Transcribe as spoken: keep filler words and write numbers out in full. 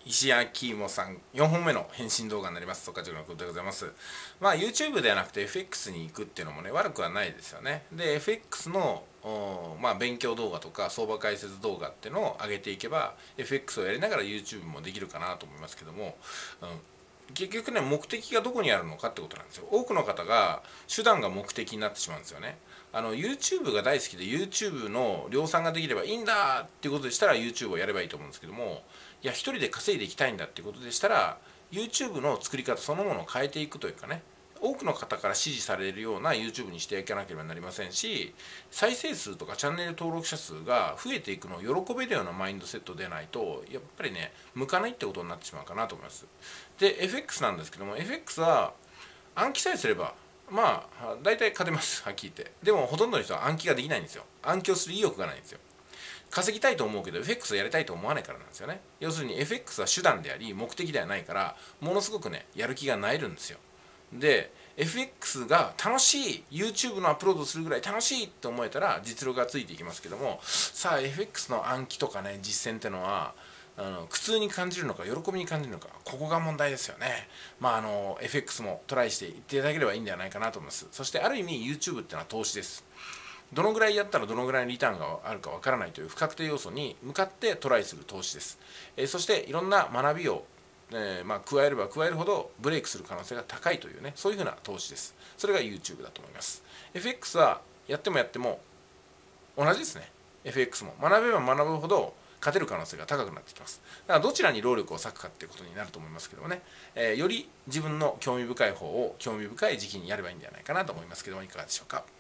石焼き芋さんよんほんめの返信動画になります。岡地のことでございます。まあ YouTube ではなくて エフエックス に行くっていうのもね悪くはないですよね。で エフエックス のまあ勉強動画とか相場解説動画っていうのを上げていけば エフエックス をやりながら YouTube もできるかなと思いますけども、うん、結局ね目的がどこにあるのかってことなんですよ。多くの方が手段が目的になってしまうんですよね。あの YouTube が大好きで YouTube の量産ができればいいんだっていうことでしたら YouTube をやればいいと思うんですけども、いや一人で稼いでいきたいんだっていうことでしたら YouTube の作り方そのものを変えていくというかね、多くの方から支持されるような YouTube にしていかなければなりませんし、再生数とかチャンネル登録者数が増えていくのを喜べるようなマインドセットでないとやっぱりね向かないってことになってしまうかなと思います。で エフエックス なんですけども、 エフエックス は暗記さえすればまあ大体勝てます、はっきり言って。でもほとんどの人は暗記ができないんですよ。暗記をする意欲がないんですよ。稼ぎたいと思うけど エフエックス をやりたいと思わないからなんですよね。要するに エフエックス は手段であり目的ではないから、ものすごくねやる気がなえるんですよ。で エフエックス が楽しい YouTube のアップロードするぐらい楽しいって思えたら実力がついていきますけども、さあ エフエックス の暗記とかね実践ってのはあの苦痛に感じるのか喜びに感じるのか、ここが問題ですよね。まああの エフエックス もトライしていっていただければいいんではないかなと思います。そしてある意味 YouTube っていうのは投資です。どのぐらいやったらどのぐらいのリターンがあるかわからないという不確定要素に向かってトライする投資です。えー、そしていろんな学びを、えーまあ、加えれば加えるほどブレイクする可能性が高いというね、そういうふうな投資です。それが YouTube だと思います。エフエックス はやってもやっても同じですね。エフエックス も学べば学ぶほど勝てる可能性が高くなってきます。だからどちらに労力を割くかっていうことになると思いますけどもね、えー、より自分の興味深い方を興味深い時期にやればいいんではないかなと思いますけども、いかがでしょうか。